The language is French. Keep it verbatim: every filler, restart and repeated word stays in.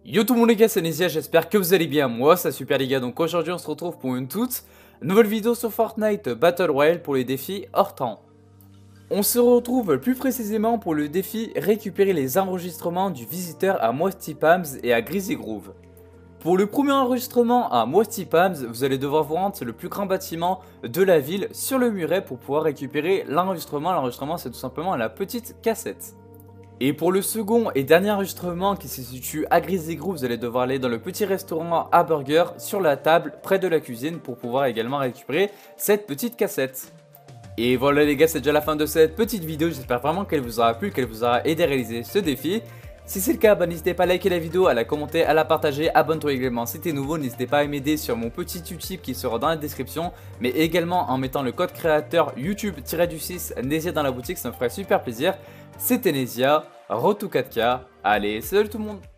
Yo tout le monde les gars, c'est Nesia, j'espère que vous allez bien, moi ça super les gars. Donc aujourd'hui on se retrouve pour une toute nouvelle vidéo sur Fortnite Battle Royale pour les défis hors temps. On se retrouve plus précisément pour le défi récupérer les enregistrements du visiteur à Musty Palms et à Greasy Groove. Pour le premier enregistrement à Musty Palms, vous allez devoir vous rendre sur le plus grand bâtiment de la ville sur le muret pour pouvoir récupérer l'enregistrement. L'enregistrement c'est tout simplement la petite cassette. Et pour le second et dernier enregistrement qui se situe à Greasy Groove, vous allez devoir aller dans le petit restaurant à burger sur la table près de la cuisine pour pouvoir également récupérer cette petite cassette. Et voilà les gars, c'est déjà la fin de cette petite vidéo, j'espère vraiment qu'elle vous aura plu, qu'elle vous aura aidé à réaliser ce défi. Si c'est le cas, bah, n'hésitez pas à liker la vidéo, à la commenter, à la partager, abonne-toi également si t'es nouveau, n'hésitez pas à m'aider sur mon petit Utip qui sera dans la description, mais également en mettant le code créateur YouTube-du-six Nesia dans la boutique, ça me ferait super plaisir. C'était Nesia, Road to quatre K, allez salut tout le monde.